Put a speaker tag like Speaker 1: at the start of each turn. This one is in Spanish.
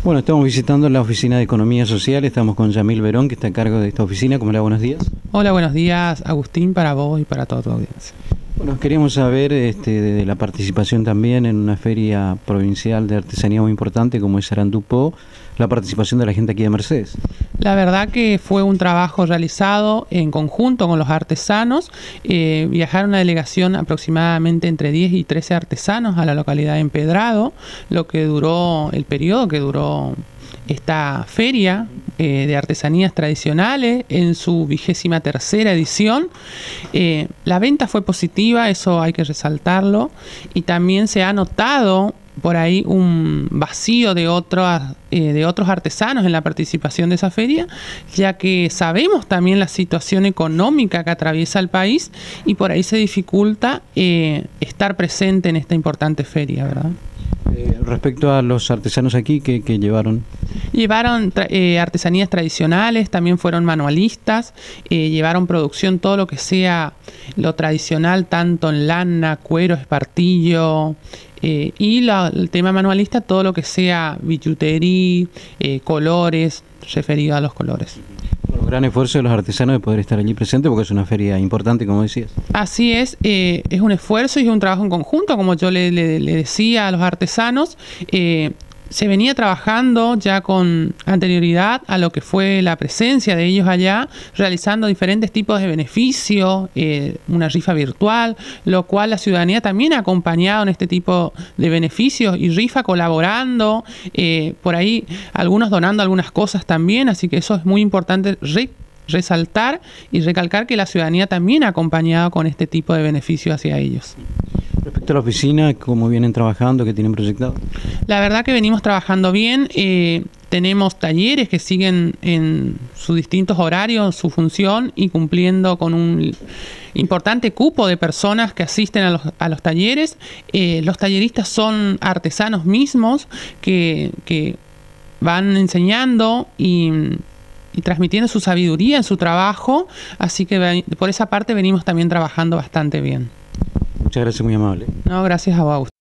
Speaker 1: Bueno, estamos visitando la Oficina de Economía Social, estamos con Yamil Verón, que está a cargo de esta oficina. ¿Cómo le va? Buenos días.
Speaker 2: Hola, buenos días, Agustín, para vos y para toda tu audiencia.
Speaker 1: Bueno, queríamos saber de la participación también en una feria provincial de artesanía muy importante como es Sarandupó, la participación de la gente aquí de Mercedes.
Speaker 2: La verdad que fue un trabajo realizado en conjunto con los artesanos. Viajaron una delegación aproximadamente entre 10 y 13 artesanos a la localidad de Empedrado, lo que duró el periodo que duró esta feria de artesanías tradicionales en su 23ª edición. La venta fue positiva, eso hay que resaltarlo, y también se ha notado por ahí un vacío de otros artesanos en la participación de esa feria, ya que sabemos también la situación económica que atraviesa el país y por ahí se dificulta estar presente en esta importante feria, ¿verdad?
Speaker 1: Respecto a los artesanos aquí, ¿qué llevaron?
Speaker 2: Llevaron artesanías tradicionales, también fueron manualistas, llevaron producción, todo lo que sea lo tradicional, tanto en lana, cuero, espartillo, y el tema manualista, todo lo que sea billutería, colores, referido a los colores.
Speaker 1: Un gran esfuerzo de los artesanos de poder estar allí presente porque es una feria importante, como decías.
Speaker 2: Así es un esfuerzo y es un trabajo en conjunto, como yo le decía a los artesanos. Se venía trabajando ya con anterioridad a lo que fue la presencia de ellos allá, realizando diferentes tipos de beneficios, una rifa virtual, lo cual la ciudadanía también ha acompañado en este tipo de beneficios y rifa colaborando, por ahí algunos donando algunas cosas también, así que eso es muy importante resaltar y recalcar que la ciudadanía también ha acompañado con este tipo de beneficios hacia ellos.
Speaker 1: Respecto a la oficina, ¿cómo vienen trabajando? ¿Qué tienen proyectado?
Speaker 2: La verdad que venimos trabajando bien. Tenemos talleres que siguen en sus distintos horarios, su función y cumpliendo con un importante cupo de personas que asisten a los talleres. Los talleristas son artesanos mismos que van enseñando y transmitiendo su sabiduría en su trabajo. Así que por esa parte venimos también trabajando bastante bien.
Speaker 1: Muchas gracias, muy amable.
Speaker 2: No, gracias a vos.